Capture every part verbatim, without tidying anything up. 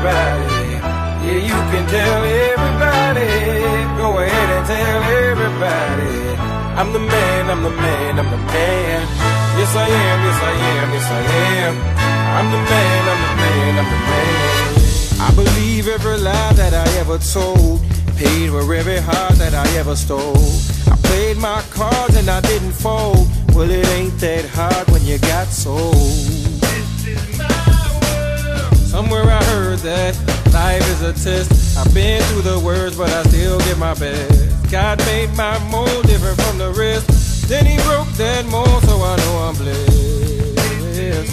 everybody. Yeah, you can tell everybody. Go ahead and tell everybody. I'm the man, I'm the man, I'm the man. Yes I am, yes I am, yes I am. I'm the man, I'm the man, I'm the man. I believe every lie that I ever told, paid for every heart that I ever stole. I played my cards and I didn't fold. Well, it ain't that hard when you got sold. This is my world. Somewhere I heard that life is a test. I've been through the worst, but I still give my best. God made my mold different from the rest. Then he broke that mold, so I know I'm blessed.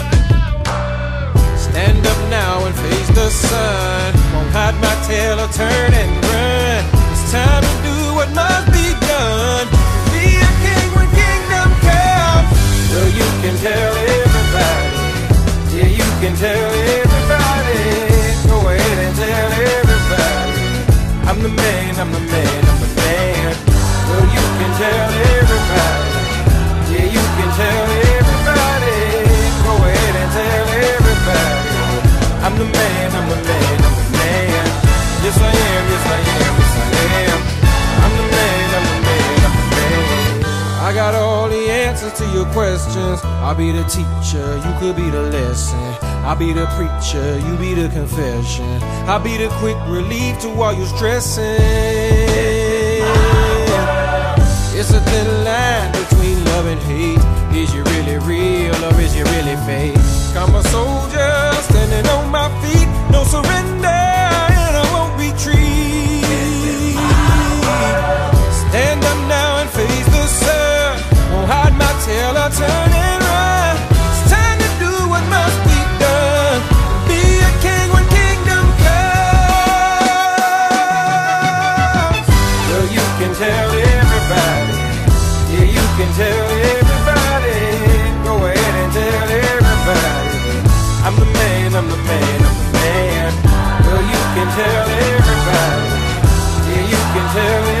Stand up now and face the sun. Won't hide my tail or turn and run. It's time to do what must be done. Be a king when kingdom comes. Well, you can tell everybody. Yeah, you can tell everybody. Go ahead and tell everybody. I'm the man, I'm the man, I'm the man. Well, you can tell everybody. Yeah, you can tell everybody. Go ahead and tell everybody. I'm the man, I'm the man, I'm the man. Yes I am, yes I am, yes I am. I'm the man, I'm the man, I'm the man. I got all the answers to your questions. I'll be the teacher, you could be the lesson. I'll be the preacher, you be the confession. I'll be the quick relief to all your stressing. It's a thin line between love and hate. Is you really real or is you really fake? I'm a soldier standing on my feet. No surrender and I won't retreat. Stand up now and face the sun. Won't hide my tail or turn and run. It's time to do what must be done. Be a king when kingdom comes. Well, you can tell everybody. Yeah, you can tell everybody. Go ahead and tell everybody. I'm the man, I'm the man, I'm the man. Well, you can tell everybody. Yeah, you can tell everybody.